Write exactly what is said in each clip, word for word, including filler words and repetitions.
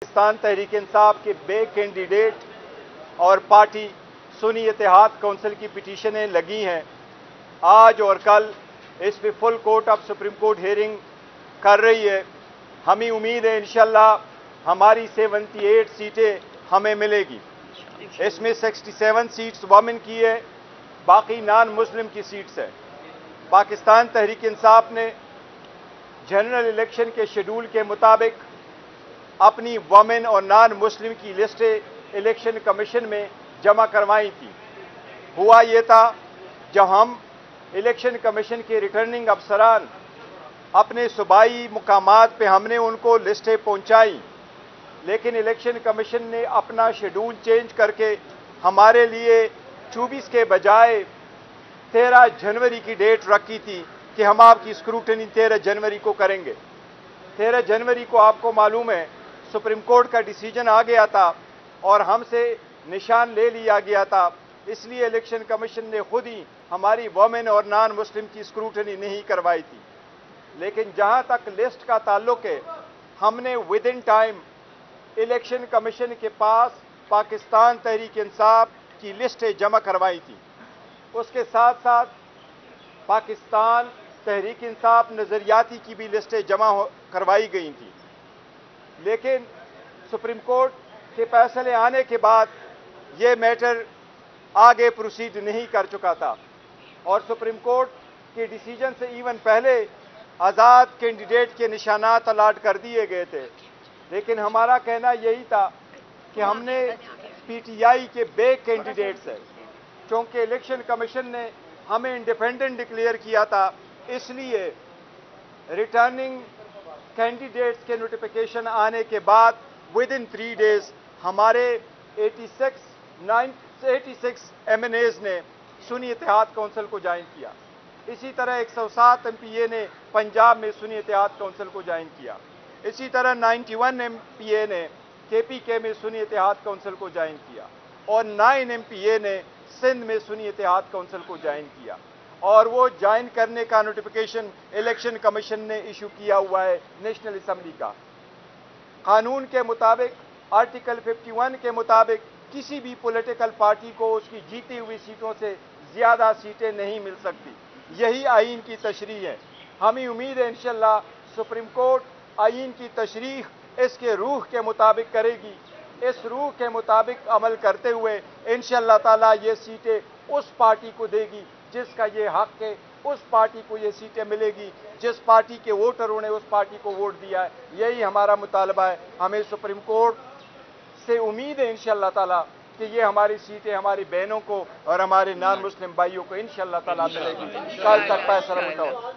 पाकिस्तान तहरीक इंसाफ के बे कैंडिडेट और पार्टी सुन्नी इत्तेहाद कौंसिल की पिटीशनें लगी हैं। आज और कल इस पे full court of supreme court hearing कर रही है। हमें उम्मीद है इंशाल्लाह हमारी अठहत्तर सीटें हमें मिलेगी। इसमें सड़सठ सीट्स वमेन की है, बाकी नॉन मुस्लिम की सीट्स है। पाकिस्तान तहरीक इंसाफ ने जनरल इलेक्शन के शेड्यूल के मुताबिक अपनी वमेन और नॉन मुस्लिम की लिस्टें इलेक्शन कमीशन में जमा करवाई थी। हुआ ये था, जब हम इलेक्शन कमीशन के रिटर्निंग अफसरान अपने सूबाई मुकामात पे हमने उनको लिस्टें पहुंचाई, लेकिन इलेक्शन कमीशन ने अपना शेड्यूल चेंज करके हमारे लिए चौबीस के बजाय तेरह जनवरी की डेट रखी थी कि हम आपकी स्क्रूटनी तेरह जनवरी को करेंगे। तेरह जनवरी को आपको मालूम है सुप्रीम कोर्ट का डिसीजन आ गया था और हमसे निशान ले लिया गया था, इसलिए इलेक्शन कमीशन ने खुद ही हमारी वमेन और नॉन मुस्लिम की स्क्रूटनी नहीं करवाई थी। लेकिन जहां तक लिस्ट का ताल्लुक है, हमने within time election commission के पास पाकिस्तान तहरीक इंसाफ की लिस्टें जमा करवाई थी। उसके साथ साथ पाकिस्तान तहरीक इंसाफ नजरियाती की भी लिस्टें जमा करवाई गई थी। लेकिन सुप्रीम कोर्ट के फैसले आने के बाद ये मैटर आगे प्रोसीड नहीं कर चुका था और सुप्रीम कोर्ट के डिसीजन से इवन पहले आज़ाद कैंडिडेट के निशानात अलाट कर दिए गए थे। लेकिन हमारा कहना यही था कि हमने पीटीआई के बे कैंडिडेट्स है, क्योंकि इलेक्शन कमीशन ने हमें इंडिपेंडेंट डिक्लेयर किया था, इसलिए रिटर्निंग कैंडिडेट्स के नोटिफिकेशन आने के बाद विद इन थ्री डेज हमारे छियासी एम एन एज ने सुन्नी इत्तेहाद कौंसिल को ज्वाइन किया। इसी तरह एक सौ सात एम पी ए ने पंजाब में सुन्नी इत्तेहाद कौंसिल को ज्वाइन किया। इसी तरह इक्यानवे एम पी ए ने के पी के में सुन्नी इत्तेहाद कौंसिल को ज्वाइन किया और नौ एम पी ए ने सिंध में सुन्नी इत्तेहाद कौंसिल को ज्वाइन किया। और वो ज्वाइन करने का नोटिफिकेशन इलेक्शन कमीशन ने इशू किया हुआ है नेशनल असम्बली का। कानून के मुताबिक आर्टिकल इक्यावन के मुताबिक किसी भी पॉलिटिकल पार्टी को उसकी जीती हुई सीटों से ज्यादा सीटें नहीं मिल सकती। यही आईन की तशरीह है। हमें उम्मीद है इंशाल्लाह सुप्रीम कोर्ट आईन की तशरीह इसके रूह के मुताबिक करेगी। इस रूह के मुताबिक अमल करते हुए इंशाल्लाह ताला ये सीटें उस पार्टी को देगी जिसका ये हक है, उस पार्टी को ये सीटें मिलेगी जिस पार्टी के वोटरों ने उस पार्टी को वोट दिया है। यही हमारा मुतालबा है। हमें सुप्रीम कोर्ट से उम्मीद है इंशाल्लाह ताला कि ये हमारी सीटें हमारी बहनों को और हमारे नॉन मुस्लिम भाइयों को इंशाल्लाह ताला मिलेगी। कल तक फैसला मुताबिक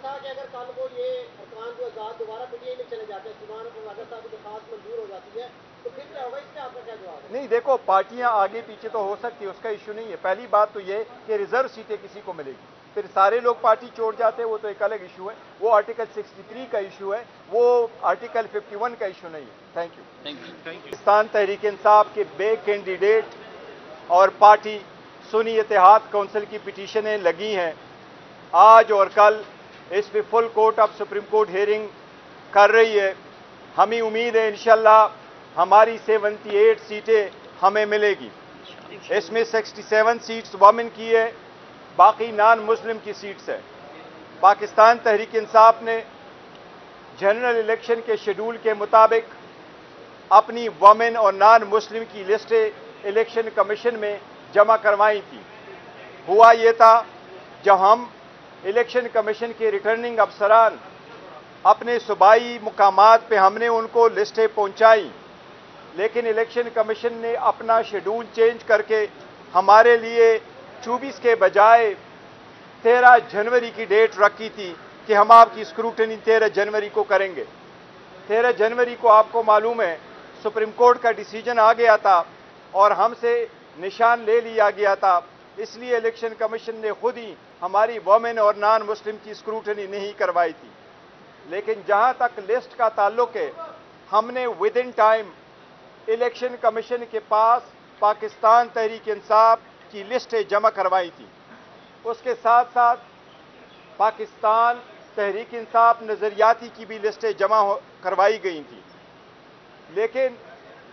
नहीं, देखो पार्टियां आगे पीछे तो हो सकती है, उसका इशू नहीं है। पहली बात तो ये कि रिजर्व सीटें किसी को मिलेगी, फिर सारे लोग पार्टी छोड़ जाते हैं, वो तो एक अलग इशू है। वो आर्टिकल तिरसठ का इशू है, वो आर्टिकल इक्यावन का इशू नहीं है। Thank you. पाकिस्तान तहरीक इंसाफ के बे कैंडिडेट और पार्टी सुन्नी इत्तेहाद कौंसिल की पिटीशनें लगी हैं। आज और कल इस पे full court of supreme court hearing कर रही है। हमें उम्मीद है इंशाल्लाह हमारी अठहत्तर सीटें हमें मिलेगी। इसमें सड़सठ सीट्स वमेन की है, बाकी नॉन मुस्लिम की सीट्स है। पाकिस्तान तहरीक इंसाफ ने जनरल इलेक्शन के शेड्यूल के मुताबिक अपनी वमेन और नॉन मुस्लिम की लिस्टें इलेक्शन कमीशन में जमा करवाई थी। हुआ ये था, जब हम इलेक्शन कमीशन के रिटर्निंग अफसरान अपने सूबाई मुकामात पे हमने उनको लिस्टें पहुंचाई, लेकिन इलेक्शन कमीशन ने अपना शेड्यूल चेंज करके हमारे लिए चौबीस के बजाय तेरह जनवरी की डेट रखी थी कि हम आपकी स्क्रूटनी तेरह जनवरी को करेंगे। तेरह जनवरी को आपको मालूम है सुप्रीम कोर्ट का डिसीजन आ गया था और हमसे निशान ले लिया गया था, इसलिए इलेक्शन कमीशन ने खुद ही हमारी वमेन और नॉन मुस्लिम की स्क्रूटनी नहीं करवाई थी। लेकिन जहां तक लिस्ट का ताल्लुक है, हमने within time election commission के पास पाकिस्तान तहरीक इंसाफ की लिस्टें जमा करवाई थी। उसके साथ साथ पाकिस्तान तहरीक इंसाफ नजरियाती की भी लिस्टें जमा करवाई गई थी। लेकिन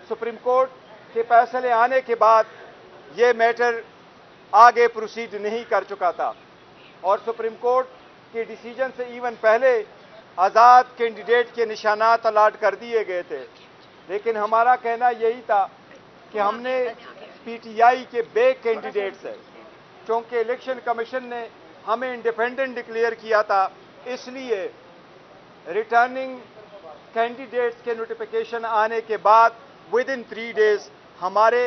सुप्रीम कोर्ट के फैसले आने के बाद ये मैटर आगे प्रोसीड नहीं कर चुका था और सुप्रीम कोर्ट के डिसीजन से इवन पहले आज़ाद कैंडिडेट के निशानात अलाट कर दिए गए थे। लेकिन हमारा कहना यही था कि हमने पीटीआई के बे कैंडिडेट्स हैं, चूँकि इलेक्शन कमीशन ने हमें इंडिपेंडेंट डिक्लेयर किया था, इसलिए रिटर्निंग कैंडिडेट्स के नोटिफिकेशन आने के बाद विद इन थ्री डेज हमारे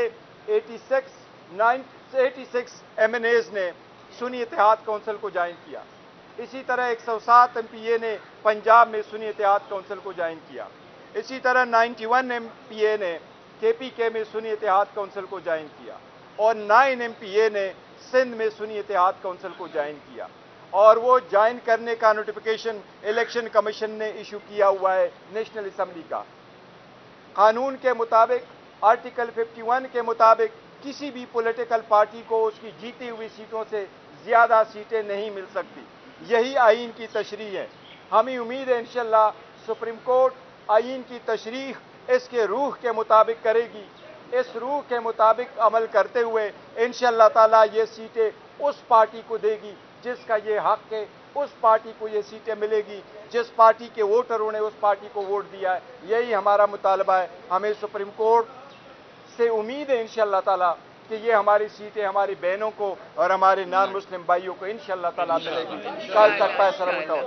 छियासी एम एन एज ने सुन्नी इत्तेहाद काउंसिल को ज्वाइन किया। इसी तरह एक सौ सात एम पी ए ने पंजाब में सुन्नी इत्तेहाद काउंसिल को ज्वाइन किया। इसी तरह इक्यानवे एम पी ए ने के पी के में सुन्नी इत्तेहाद काउंसिल को ज्वाइन किया और नौ एम पी ए ने सिंध में सुन्नी इत्तेहाद काउंसिल को ज्वाइन किया और वो ज्वाइन करने का नोटिफिकेशन इलेक्शन कमीशन ने इशू किया हुआ है नेशनल असम्बली का। कानून के मुताबिक आर्टिकल इक्यावन के मुताबिक किसी भी पॉलिटिकल पार्टी को उसकी जीती हुई सीटों से ज़्यादा सीटें नहीं मिल सकती। यही आइन की तशरीह है। हमें उम्मीद है इंशाअल्लाह सुप्रीम कोर्ट आइन की तशरीह इसके रूह के मुताबिक करेगी। इस रूह के मुताबिक अमल करते हुए इंशाअल्लाह ताला ये सीटें उस पार्टी को देगी जिसका ये हक है, उस पार्टी को ये सीटें मिलेगी जिस पार्टी के वोटरों ने उस पार्टी को वोट दिया है। यही हमारा मुतालबा है। हमें सुप्रीम कोर्ट से उम्मीद है इंशाअल्लाह ताला कि ये हमारी सीटें हमारी बहनों को और हमारे नॉन मुस्लिम भाइयों को इंशाअल्लाह ताला मिलेगी। कल तक फैसला बताओ।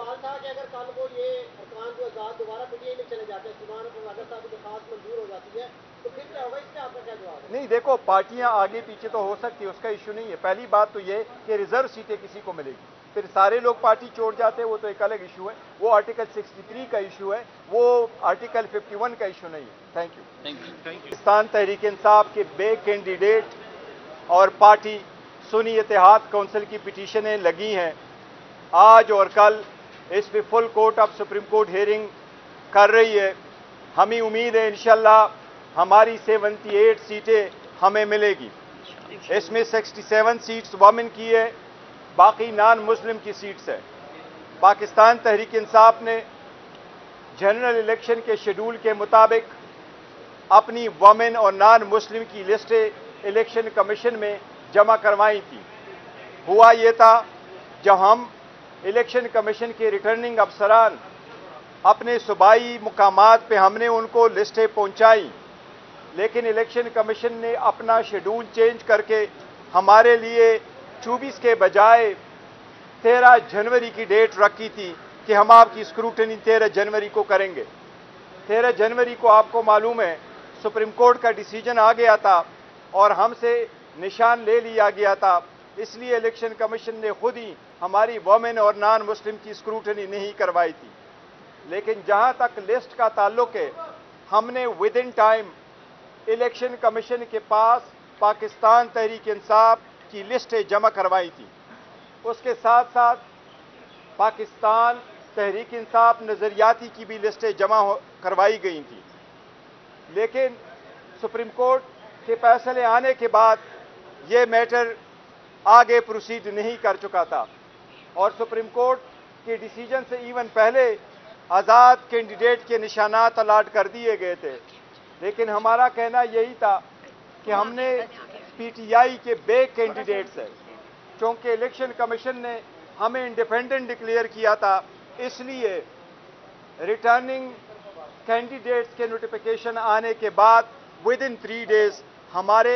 नहीं, देखो पार्टियां आगे पीछे तो हो सकती है, उसका इशू नहीं है। पहली बात तो ये कि रिजर्व सीटें किसी को मिलेगी, फिर सारे लोग पार्टी छोड़ जाते हैं, वो तो एक अलग इशू है। वो आर्टिकल तिरसठ का इशू है, वो आर्टिकल इक्यावन का इशू नहीं है। Thank you. पाकिस्तान तहरीक इंसाफ के बे कैंडिडेट और पार्टी सुन्नी इत्तेहाद काउंसिल की पिटीशनें लगी हैं। आज और कल इस पर full court of supreme court hearing कर रही है। हमें उम्मीद है इंशाअल्लाह हमारी अठहत्तर सीटें हमें मिलेगी। इसमें सड़सठ सीट्स वमेन की है, बाकी नॉन मुस्लिम की सीट्स है। पाकिस्तान तहरीक इंसाफ ने जनरल इलेक्शन के शेड्यूल के मुताबिक अपनी वमेन और नॉन मुस्लिम की लिस्टें इलेक्शन कमीशन में जमा करवाई थी। हुआ ये था, जब हम इलेक्शन कमीशन के रिटर्निंग अफसरान अपने सूबाई मुकामात पे हमने उनको लिस्टें पहुंचाई, लेकिन इलेक्शन कमीशन ने अपना शेड्यूल चेंज करके हमारे लिए चौबीस के बजाय तेरह जनवरी की डेट रखी थी कि हम आपकी स्क्रूटनी तेरह जनवरी को करेंगे। तेरह जनवरी को आपको मालूम है सुप्रीम कोर्ट का डिसीजन आ गया था और हमसे निशान ले लिया गया था, इसलिए इलेक्शन कमीशन ने खुद ही हमारी वोमेन और नॉन मुस्लिम की स्क्रूटनी नहीं करवाई थी। लेकिन जहां तक लिस्ट का ताल्लुक है, हमने within time election commission के पास पाकिस्तान तहरीक इंसाफ की लिस्टें जमा करवाई थी। उसके साथ साथ पाकिस्तान तहरीक इंसाफ नज़रियाती की भी लिस्टें जमा करवाई गई थी। लेकिन सुप्रीम कोर्ट के फैसले आने के बाद ये मैटर आगे प्रोसीड नहीं कर चुका था और सुप्रीम कोर्ट के डिसीजन से इवन पहले आज़ाद कैंडिडेट के निशानात अलाट कर दिए गए थे। लेकिन हमारा कहना यही था कि हमने पीटीआई के बे कैंडिडेट्स हैं, चूँकि इलेक्शन कमीशन ने हमें इंडिपेंडेंट डिक्लेयर किया था, इसलिए रिटर्निंग कैंडिडेट्स के नोटिफिकेशन आने के बाद विद इन थ्री डेज हमारे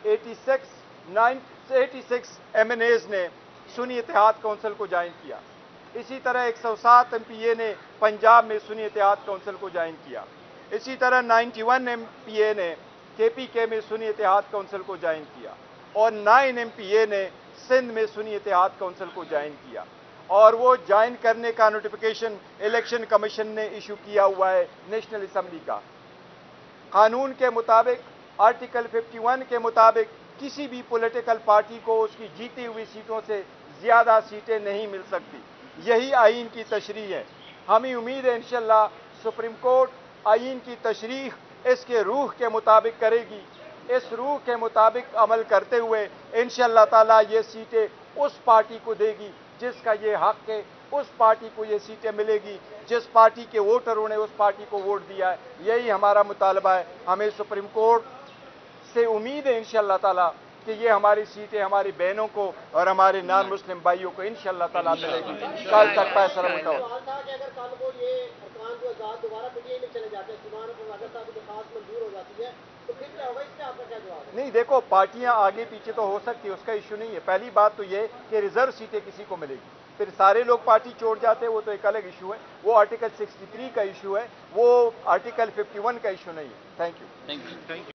छियासी एम एन एज ने सुन्नी इत्तेहाद काउंसिल को ज्वाइन किया। इसी तरह एक सौ सात एम पी ए ने पंजाब में सुन्नी इत्तेहाद काउंसिल को ज्वाइन किया। इसी तरह इक्यानवे एम पी ए ने के पी के में सुन्नी इत्तेहाद काउंसिल को ज्वाइन किया और नौ एम पी ए ने सिंध में सुन्नी इत्तेहाद काउंसिल को ज्वाइन किया और वो ज्वाइन करने का नोटिफिकेशन इलेक्शन कमीशन ने इशू किया हुआ है नेशनल असम्बली का। कानून के मुताबिक आर्टिकल इक्यावन के मुताबिक किसी भी पॉलिटिकल पार्टी को उसकी जीती हुई सीटों से ज़्यादा सीटें नहीं मिल सकती। यही आइन की तशरीह है। हमें उम्मीद है इंशाअल्लाह सुप्रीम कोर्ट आइन की तशरीह इसके रूह के मुताबिक करेगी। इस रूह के मुताबिक अमल करते हुए इंशाअल्लाह ताला ये सीटें उस पार्टी को देगी जिसका ये हक है, اس پارٹی کو یہ سیٹیں ملے گی جس پارٹی کے ووٹروں نے اس پارٹی کو ووٹ دیا ہے. یہی ہمارا مطالبہ ہے. ہمیں سپریم کورٹ سے امید ہے انشاءاللہ تعالی کہ یہ ہماری سیٹیں ہماری بہنوں کو اور ہمارے نان مسلم بھائیوں کو انشاءاللہ تعالی ملے گی. کل تک فیصلہ متوقع. سوال تھا کہ اگر کل کو یہ ارکان جو آزاد دوبارہ پی ٹی آئی میں چلے جاتے ہیں، سلیمان کو اگر صاحب کی درخواست منظور ہو جاتی ہے تو پھر کیا ہوگا؟ اس پہ آپ کا کیا جواب ہے؟ نہیں دیکھو، پارٹیاں آگے پیچھے تو ہو سکتی ہے، اس کا ایشو نہیں ہے. پہلی بات تو یہ کہ ریزرو سیٹیں کسی کو ملے گی. پھر سارے لوگ پارٹی چھوڑ جاتے ہیں وہ تو ایک الگ ایشو ہے. وہ آرٹیکل سکسٹی تھری کا ایشو ہے، وہ آرٹیکل ففٹی ون کا ایشو نہیں ہے. Thank you.